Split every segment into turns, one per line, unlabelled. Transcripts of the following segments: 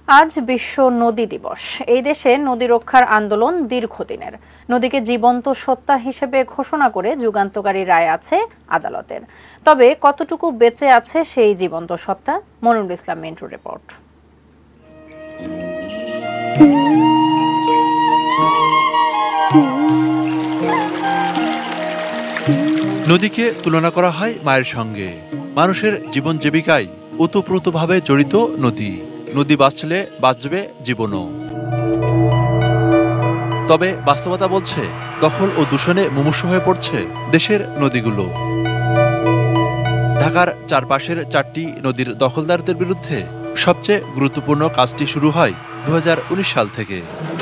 আজ বিশ্ব নদী দিবস। এই দেশে নদী রক্ষার আন্দোলন দীর্ঘদিনের। নদীকে জীবন্ত সত্তা হিসেবে ঘোষণা করে যুগান্তকারী রায় আছে আদালতের। তবে কতটুকু বেঁচে আছে সেই জীবন্ত সত্তা? মনিরুল ইসলাম মিন্টুর রিপোর্ট।
নদীকে তুলনা করা হয় মায়ের সঙ্গে। মানুষের জীবন জীবিকায় ওতপ্রোতভাবে জড়িত নদী। নদী বাঁচলে বাঁচবে জীবনও। তবে বাস্তবতা বলছে, দখল ও দূষণে মুমূর্ষু হয়ে পড়ছে দেশের নদীগুলো। ঢাকার চারপাশের 4টি নদীর দখলদারদের বিরুদ্ধে সবচেয়ে গুরুত্বপূর্ণ কাজটি শুরু হয় 2019 সাল থেকে।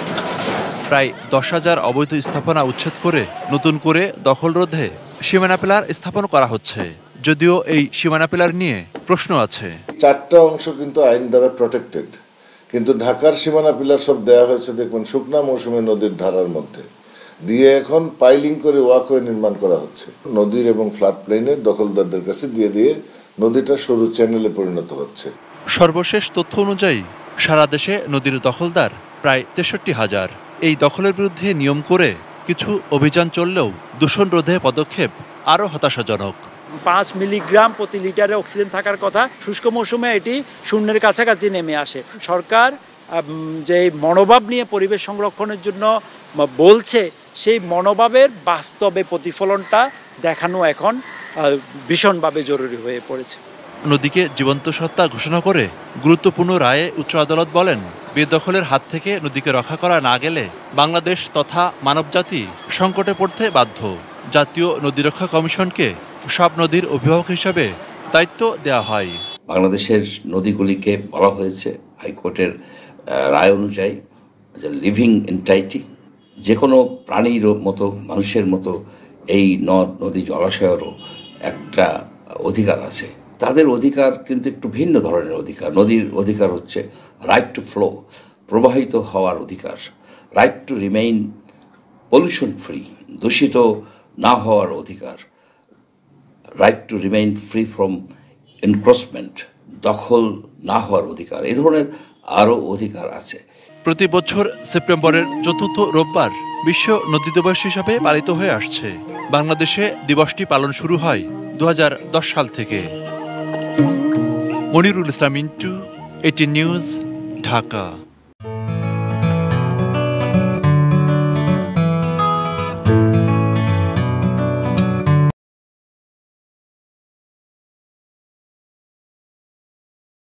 প্রায় 10,000 অবৈধ স্থাপনা উচ্ছেদ করে নতুন করে দখল রোধে সীমানা পিলার স্থাপন করা হচ্ছে। যদিও এই সীমানা পিলার নিয়ে প্রশ্ন আছে।
4টা অংশ কিন্তু আইন দ্বারা প্রটেক্টেড, কিন্তু ঢাকার সীমানা পিলার সব দেওয়া হয়েছে দেখবেন শুকনা মৌসুমে নদীর ধারার মধ্যে দিয়ে এখন পাইলিং করে ওয়াকওয়ে নির্মাণ করা হচ্ছে। নদীর এবং ফ্লাড প্লেনে দখলদারদের কাছে দিয়ে দিয়ে নদীটা সরু চ্যানেলে পরিণত হচ্ছে।
সর্বশেষ তথ্য অনুযায়ী সারা দেশে নদীর দখলদার প্রায় 63,000। এই দখলের বিরুদ্ধে নিয়ম করে কিছু অভিযান চললেও দূষণ রোধে পদক্ষেপ আরও হতাশাজনক।
5 মিলিগ্রাম প্রতি লিটারে অক্সিজেন থাকার কথা, শুষ্ক মৌসুমে এটি শূন্যের কাছাকাছি নেমে আসে। সরকার যে মনোভাব নিয়ে পরিবেশ সংরক্ষণের জন্য বলছে, সেই মনোভাবের বাস্তবে প্রতিফলনটা দেখানো এখন ভীষণভাবে জরুরি হয়ে পড়েছে।
নদীকে জীবন্ত সত্তা ঘোষণা করে গুরুত্বপূর্ণ রায়ে উচ্চ আদালত বলেন, বেদখলের হাত থেকে নদীকে রক্ষা করা না গেলে বাংলাদেশ তথা মানবজাতি সংকটে পড়তে বাধ্য। জাতীয় নদী রক্ষা কমিশনকে সব নদীর অভিভাবক হিসাবে দায়িত্ব দেওয়া হয়।
বাংলাদেশের নদীগুলিকে বলা হয়েছে হাইকোর্টের রায় অনুযায়ী যে লিভিং এন্টাইটি, যে কোনো প্রাণীর মতো মানুষের মতো এই নদ নদী জলাশয়েরও একটা অধিকার আছে। তাদের অধিকার কিন্তু একটু ভিন্ন ধরনের অধিকার। নদীর অধিকার হচ্ছে রাইট টু ফ্লো, প্রবাহিত হওয়ার অধিকার, right to remain pollution free, দূষিত না হওয়ার অধিকার, right to remain free from encroachment, দখল না হওয়ার অধিকার। এই ধরনের আরও অধিকার আছে।
প্রতি বছর সেপ্টেম্বরের 4th রোববার বিশ্ব নদী দিবস হিসাবে পালিত হয়ে আসছে। বাংলাদেশে দিবসটি পালন শুরু হয় 2010 সাল থেকে। Monirul Islam Mintu, ATN news, Dhaka.